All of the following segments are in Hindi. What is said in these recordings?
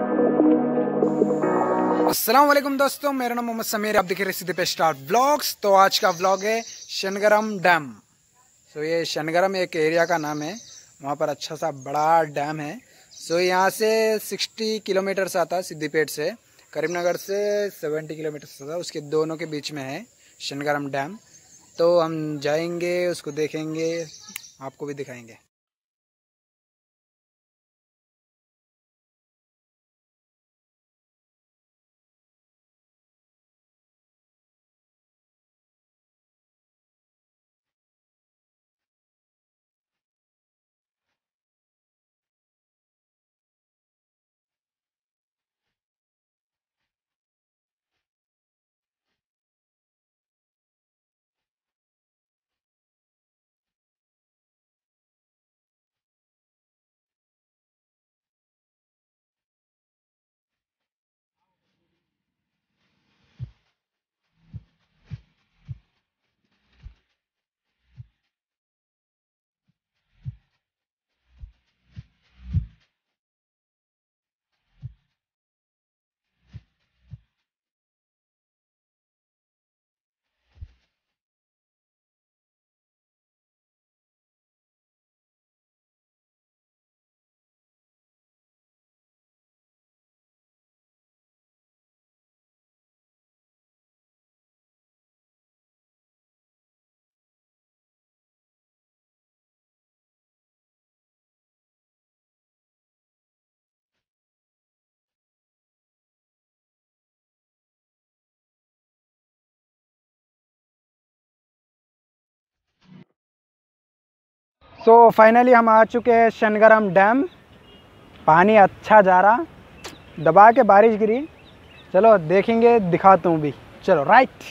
अस्सलाम वालेकुम दोस्तों, मेरा नाम मोहम्मद समीर, आप देख रहे सीधे पे स्टार व्लॉग्स। तो आज का व्लॉग है शनगरम डैम। तो ये शनगरम एक एरिया का नाम है, वहाँ पर अच्छा सा बड़ा डैम है। सो यहाँ से 60 किलोमीटर आता है सिद्दीपेट से, करीमनगर से 70 किलोमीटर आता है, उसके दोनों के बीच में है शनगरम डैम। तो हम जाएंगे, उसको देखेंगे, आपको भी दिखाएंगे। सो फाइनली हम आ चुके हैं शनगरम डैम। पानी अच्छा जा रहा, दबा के बारिश गिरी। चलो देखेंगे, दिखाता हूँ भी। चलो राइट।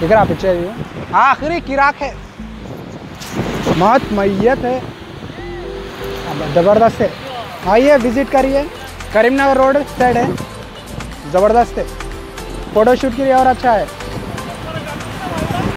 दिख रहा पीछे भी आखिरी किराक है, मौत मैयत है, ज़बरदस्त है। आइए विजिट करिए, करीमनगर रोड साइड है, ज़बरदस्त है, फ़ोटोशूट के लिए और अच्छा है।